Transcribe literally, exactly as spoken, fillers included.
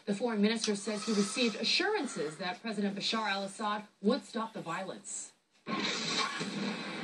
The foreign minister says he received assurances that President Bashar al-Assad would stop the violence.